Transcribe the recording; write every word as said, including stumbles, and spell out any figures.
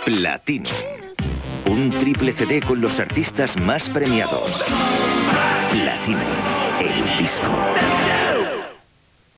Platinum. Un triple C D con los artistas más premiados. Platinum, el disco.